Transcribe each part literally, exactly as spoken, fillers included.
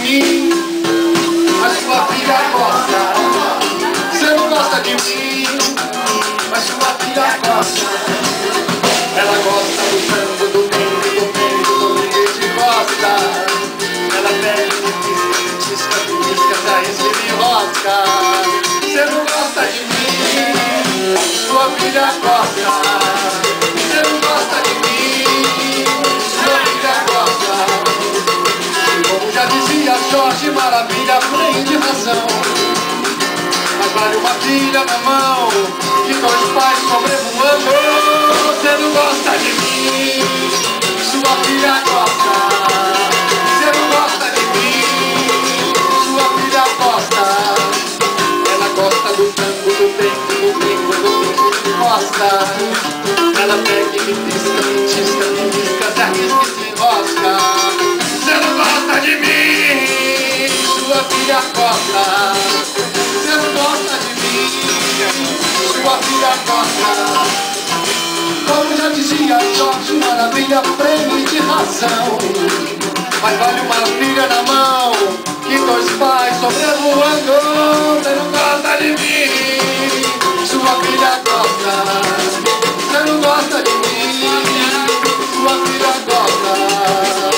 mim, mas sua filha gosta. Você não gosta de mim, mas sua filha gosta. Ela gosta do tango, do domingo, do domingo, do domingo gosta. Ela pede, pisca, pisca, pisca, daí se me rosca. Você não gosta de mim, sua filha gosta. Você não gosta de mim, sua filha gosta. Como já dizia Jorge Maravilha, pleno de razão. Mas vale uma filha na mão que dois pais sobrevoando. Você não gosta de mim, sua filha gosta. Você não gosta de mim, sua filha gosta. Ela gosta do tango, do tempo, do bingo, do bingo que gosta. Ela pega e me pisca, me tisca, me pisca, se arrisca e se enrosca. Você não gosta de mim, sua filha gosta. Você não gosta de mim, sua filha gosta. Como já dizia Jorge Maravilha, prêmio de razão. Mas vale uma filha na mão que dois pais sobrevoando. Você não gosta de mim, sua filha gosta. Você não gosta de mim, sua filha gosta.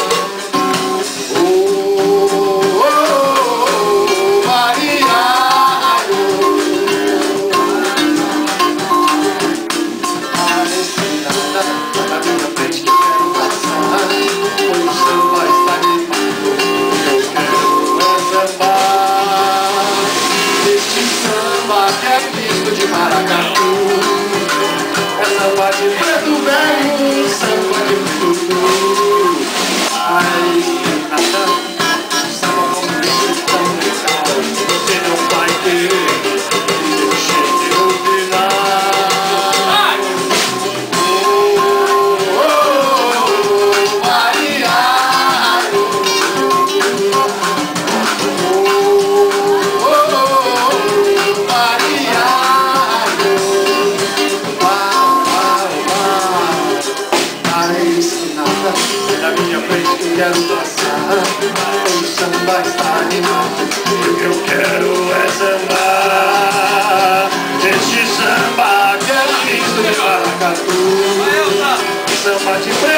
Quero dançar, o samba está animado. O que eu quero é sambar. Este samba que é lindo de maracatu. Samba de